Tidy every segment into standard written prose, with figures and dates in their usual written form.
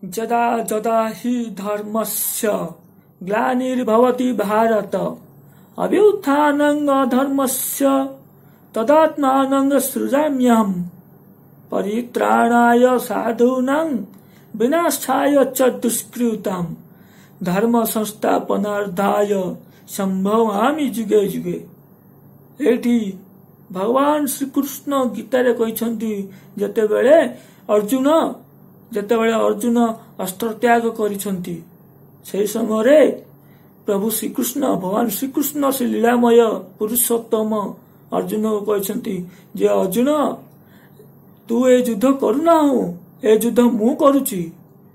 जदा जदा हि धर्मस्य ग्लानिर्भवति भारत अभ्युत्थानं धर्मस्य तदात्मानं सृजाम्यहम् परित्राणाय साधूनां विनाशाय च दुष्कृतां धर्म संस्थापनार्थाय संभवामि जुगे जुगे। एठी भगवान श्रीकृष्ण गीतारे कहते जेतेबेले अर्जुन अस्त्र त्याग करिसंती से समय प्रभु श्रीकृष्ण भगवान श्रीकृष्ण से लीलामय पुरुषोत्तम अर्जुन को कहते जे अर्जुन तू ए युद्ध करुना हो ए युद्ध मु करुची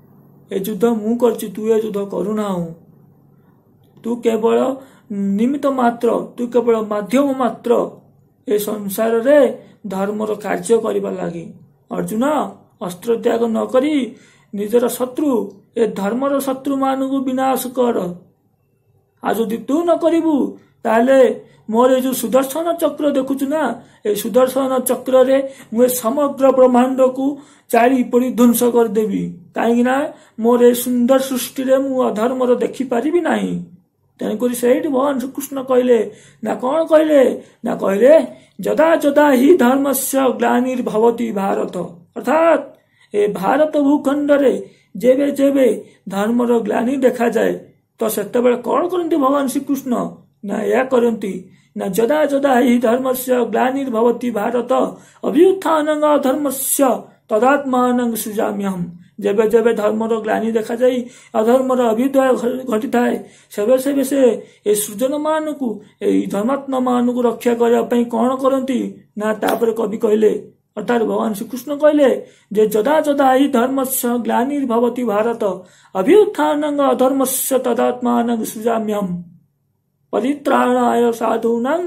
तू ए युद्ध करुना हो तू केवल निमित्त मात्र तू केवल माध्यम मात्र ए संसार रे धर्मर कार्य करिबा लागि अर्जुन अस्त्र त्याग न करी निजर शत्रु ए धर्मर शत्रु मानकु विनाश कर आ जदि तू न करिबु ताले मोर ए जो सुदर्शन चक्र देखुछु ना ए सुदर्शन चक्र रे मु समग्र ब्रह्मांड को चाली पड़ी ध्वंस कर देबी काहे ना मोर ए सुंदर सृष्टि रे मु अधर्मर देखि पारिबी नाही। तेणुकरी सेठी भगवान श्रीकृष्ण कहले ना कौन कहले जदा जदा ही धर्मस्य ग्लानिर्भवति भारत अर्थात ए भारत भूखंड रे जेबे जेबे धर्मर ग्लानि देखा जाए तो सेते बेले कौन करती भगवान श्रीकृष्ण ना या करती ना जदा जदा ही धर्मस्य ग्लानिर्भवति भारत अभ्युत्थानं धर्मस्य तदात्मानं सृजाम्यहम् जेबे जेबे धर्मर ग्लानि देखा जाई अधर्मर अभ्युदय घटी थाए सेबे सेबे से ए सृजन मान को ए धर्मात्मा मान को रक्षा करने पई कौन करती ना तापर कवि कहले अर्थात भगवान श्रीकृष्ण कहले जे जदा जदा ही धर्मस्य ग्लानिर्भवति भारत अभ्युत्थानं अधर्मस्य तदात्मानं सृजाम्यहम् परित्राणाय साधूनां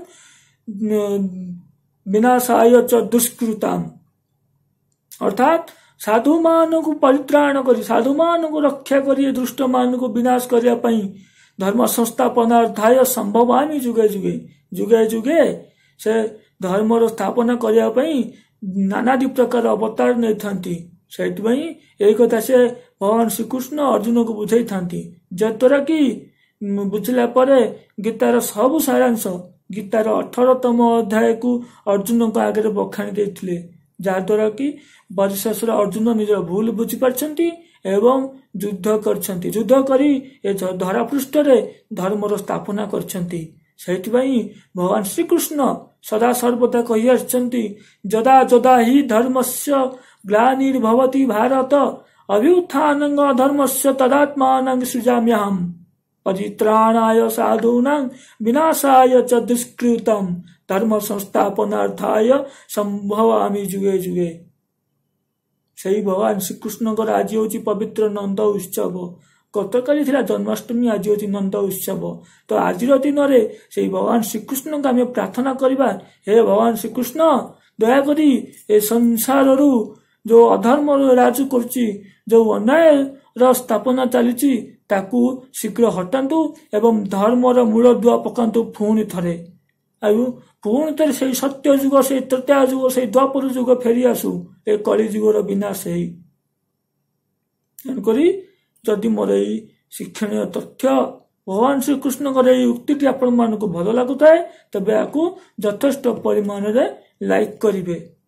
विनाशाय च दुष्कृतां अर्थात साधु मान को परित्राण करी साधु मान को रक्षा करी दुष्ट मान को विनाश करने पई धर्म संस्थापनार्थाय संभवामि जुगे जुगे जुगे जुगे से धर्मर स्थापना करने पई नानादि प्रकार अवतार नहीं थांती सेठपई एई कथा से भगवान श्रीकृष्ण अर्जुन को बुझाई थांती जद्वारा कि बुझला परे गीतार सब सारांश गीतार 18तम अध्याय को अर्जुन को आगे बखाणी देथिले जहाद्वारा कि परिशेष अर्जुन निज भूल बुझी पारछंती एवं युद्ध करछंती युद्ध करी ए धरा पृष्ठ रे धर्मर स्थापना करछंती सेठपई भगवान श्रीकृष्ण सदा सर्वदा कहि आछंती जदा जदा ही धर्मस्य ग्लानिर्भवति भारत अभ्युत्थानं धर्मस्य तदात्मानं सृजाम्यहम् परित्राणाय साधूनां विनाशाय च दुष्कृतं धर्म संस्थापनार्थाय संभवामि जुगे जुगे। सही भगवान श्रीकृष्ण आज हूँ पवित्र नंद उत्सव गतकाली थिला जन्माष्टमी आज हूँ नंद उत्सव तो आज दिन में से भगवान श्रीकृष्ण को आम प्रार्थना करवा हे भगवान श्रीकृष्ण दयाकोरी ए संसार जो अधर्म राजु करुच्ची जो अन्याय स्थापना चली ताकू शीघ्र हटातु एवं धर्मर मूल दुआ पकातु पुणी थे पुणी थे से सत्य जुग से त्रेता जुग से द्वापर जुग फेरी आसु ए कली जुगर विनाश तेणुकरी जदि मोर शिक्षणीय तथ्य भगवान श्रीकृष्ण उक्ति आपण मान भल लगुए तेज आपको यथेष्ट परिमाण लाइक करेंगे।